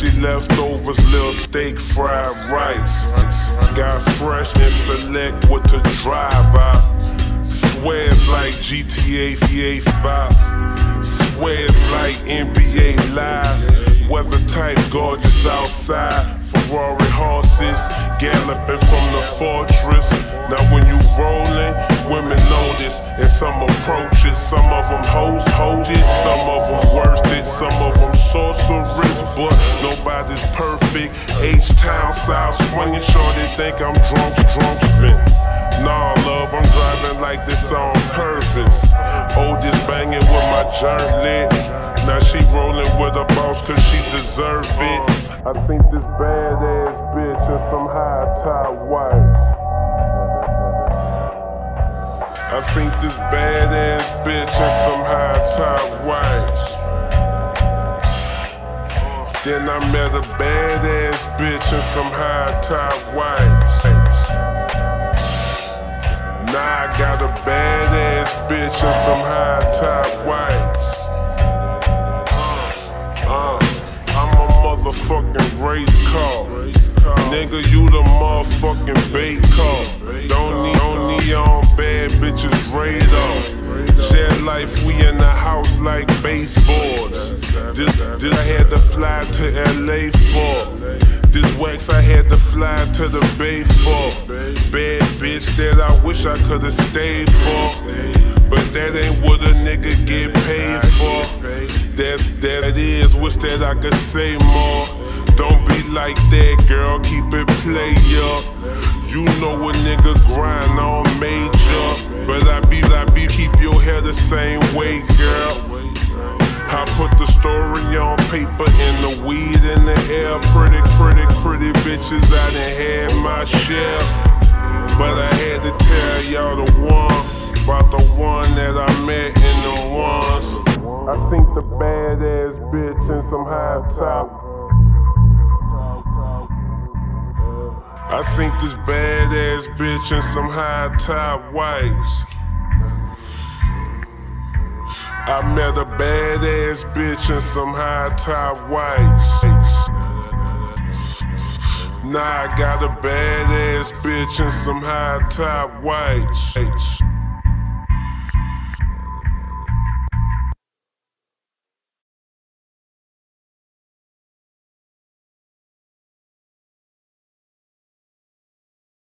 Mostly leftovers, little steak, fried rice. Got fresh and select what to drive out. Swear it's like GTA 5. Swear it's like NBA Live. Weather tight, gorgeous outside. Ferrari horses galloping from the fortress. Now when you rollin', women notice, and some approach it. Some of them hoes it, some of them worth it, some of them sorcerers, but nobody's perfect. H-Town, South swinging, sure they think I'm drunk spin. Nah, love, I'm driving like this on purpose. Oldest banging with my jerk lit. Now she rollin' with a boss cause she deserve it. I think this badass bitch and some high-top whites. I seen this badass bitch and some high-top whites. Then I met a badass bitch and some high-top whites. Now I got a badass bitch and some high-top whites. I'm a motherfucking race car. Nigga, you the motherfucking bait car. Don't need on bad bitches radar. Share life, we in the house like baseboards. This I had to fly to LA for. This wax I had to fly to the Bay for. Bad bitch that I wish I could've stayed for. But that ain't what a nigga get paid for. That is, wish that I could say more. Don't be like that, girl, keep it player. You know a nigga grind on major. But I be keep your hair the same way, girl. I put the story on paper and the weed in the air. Pretty bitches, I done had my share. But I had to tell y'all about the one that I met in the ones. I think the badass bitch and some high top. I seen this badass bitch and some high-top whites. I met a badass bitch and some high-top whites. Now I got a badass bitch and some high-top whites.